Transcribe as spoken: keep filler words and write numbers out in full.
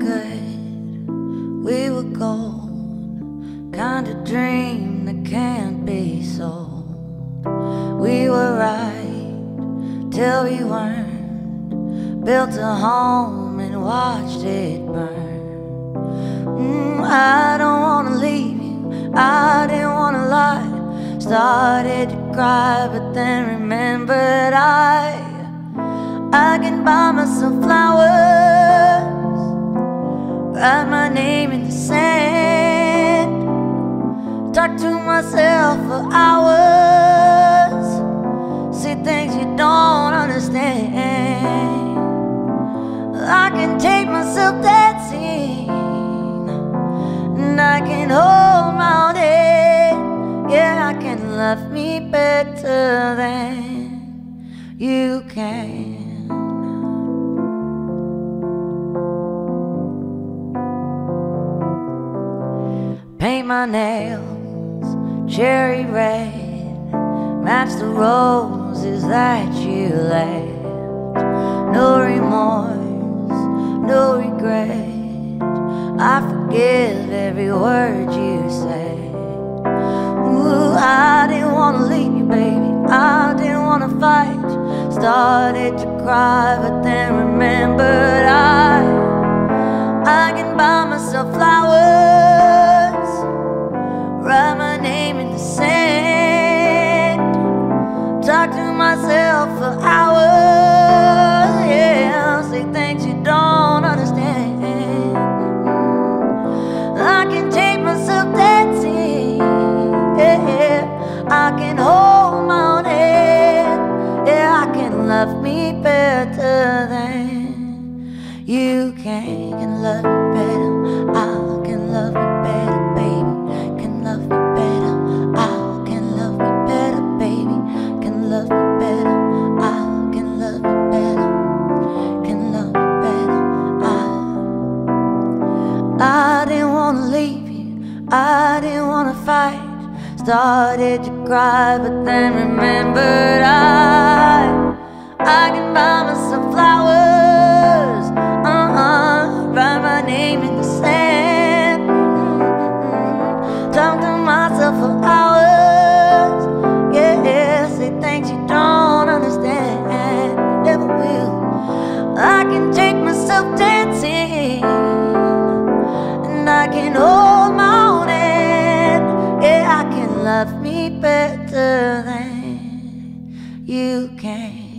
good, we were gold, kind of dream that can't be sold. We were right till we weren't, built a home and watched it burn. mm, I don't wanna leave you, I didn't wanna lie. Started to cry but then remembered I I can buy myself flowers, write my name in the sand, talk to myself for hours, see things you don't understand. I can take myself dancing, and I can hold my own head. Yeah, I can love me better than you can. Paint my nails cherry red, match the roses that you left. No remorse, no regret, I forgive every word you said. Ooh, I didn't wanna leave you, baby, I didn't wanna fight. Started to cry but then remembered I I can buy myself flowers, write my name in the sand, talk to myself for hours, yeah, say things you don't understand. I can take myself dancing, yeah, I can hold my own head. Yeah, I can love me better than you can. Can love me better, I can love me better, baby. Can love me better, I can love me better, baby. Can love me better, I can love me better. Can love me better, I I didn't wanna leave you, I didn't wanna fight. Started to cry but then remembered I I can buy myself flowers, uh-uh, write my name in the sand, mm-hmm. Talk to myself for hours, yeah, yeah, say things you don't understand, never will. I can take myself dancing, and I can hold my own hand. Yeah, I can love me better than you can.